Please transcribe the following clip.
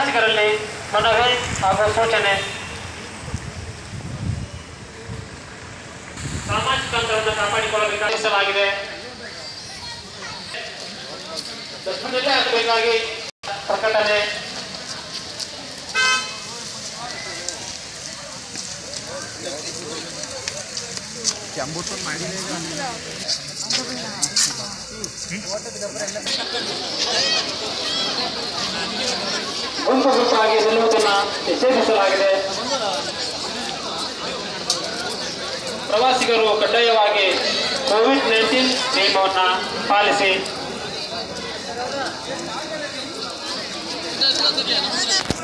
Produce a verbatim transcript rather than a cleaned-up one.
ಪ್ರವಾಸಿಗರಲ್ಲಿ ಮನವಿ ಹಾಗೂ ಸೂಚನೆ. ಸಾಮಾಜಿಕ ಅಂತರವನ್ನು ಕಾಪಾಡಿಕೊಳ್ಳಬೇಕಾಗಿದೆ. ದಕ್ಷಿಣದಲ್ಲೇ ಆಗಬೇಕಾಗಿ ಪ್ರಕಟಣೆ. ಗುಂಪು ಗುಂಪಾಗಿ ನಿಲ್ಲುವುದನ್ನು ನಿಷೇಧಿಸಲಾಗಿದೆ. ಪ್ರವಾಸಿಗರು ಕಡ್ಡಾಯವಾಗಿ ಕೋವಿಡ್ ನೈನ್ಟೀನ್ ನಿಯಮವನ್ನು ಪಾಲಿಸಿ.